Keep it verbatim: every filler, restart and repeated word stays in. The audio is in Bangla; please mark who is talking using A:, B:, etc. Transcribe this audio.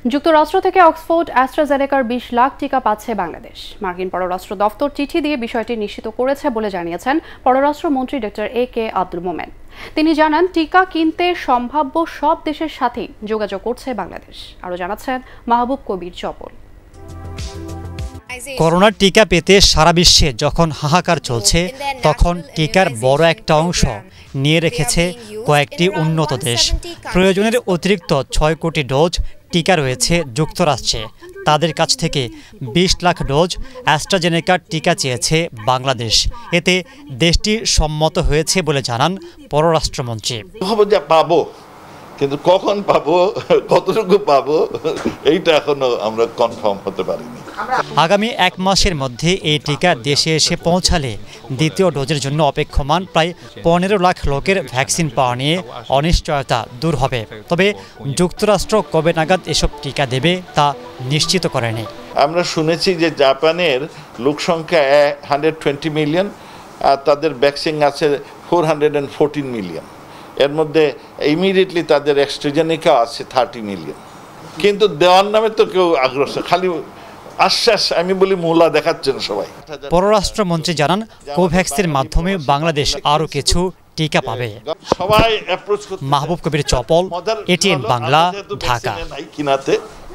A: যুক্তরাষ্ট্র থেকে অক্সফোর্ড অ্যাস্ট্রাজেনেকার বিশ লাখ টিকা পাচ্ছে বাংলাদেশ। মার্কিন পররাষ্ট্র দফতর চিঠি দিয়ে বিষয়টি নিশ্চিত করেছে বলে জানিয়েছেন পররাষ্ট্রমন্ত্রী ডক্টর এ কে আব্দুল মোমেন। তিনি জানান, টিকা কিনতে সম্ভাব্য সব দেশের সাথেই যোগাযোগ করছে বাংলাদেশ। আরও জানাচ্ছেন মাহবুব কবির চপল।
B: করোনার টিকা পেতে সারা বিশ্বে যখন হাহাকার চলছে, তখন টিকার বড় একটা অংশ নিয়ে রেখেছে কয়েকটি উন্নত দেশ। প্রয়োজনের অতিরিক্ত ছয় কোটি ডোজ টিকা রয়েছে যুক্তরাষ্ট্রে। তাদের কাছ থেকে বিশ লাখ ডোজ অ্যাস্ট্রাজেনেকার টিকা চেয়েছে বাংলাদেশ। এতে দেশটি সম্মত হয়েছে বলে জানান পররাষ্ট্রমন্ত্রী।
C: পাবো, কিন্তু কখন পাবো, কতটুকু পাবো, এইটা এখনো আমরা কনফার্ম হতে পারিনি।
B: আগামী এক মাসের মধ্যে এই টিকা দেশে এসে পৌঁছালে দ্বিতীয় ডোজের জন্য অপেক্ষমান প্রায় পনেরো লাখ লোকের ভ্যাকসিন পাওয়া নিয়ে অনিশ্চয়তা দূর হবে। তবে যুক্তরাষ্ট্র কবে নাগাদ এসব টিকা দেবে তা নিশ্চিত করেনি।
C: আমরা শুনেছি যে জাপানের লোক সংখ্যা হান্ড্রেড টোয়েন্টি মিলিয়ন, আর তাদের ভ্যাকসিন আছে four hundred and fourteen million. এর মধ্যে ইমিডিয়েটলি তাদের অ্যাস্ট্রাজেনেকা আছে থার্টি মিলিয়ন। কিন্তু দেওয়ার নামে তো কেউ আগ্রহ, খালি আশ্বাস, আমি বলি মূলা দেখাচ্ছেন সবাই।
B: পররাষ্ট্রমন্ত্রী জানান, কোভ্যাক্সের মাধ্যমে বাংলাদেশ আরও কিছু টিকা পাবে।
C: সবাই
B: মাহবুব কবির চপল, এটিএন বাংলা, ঢাকা।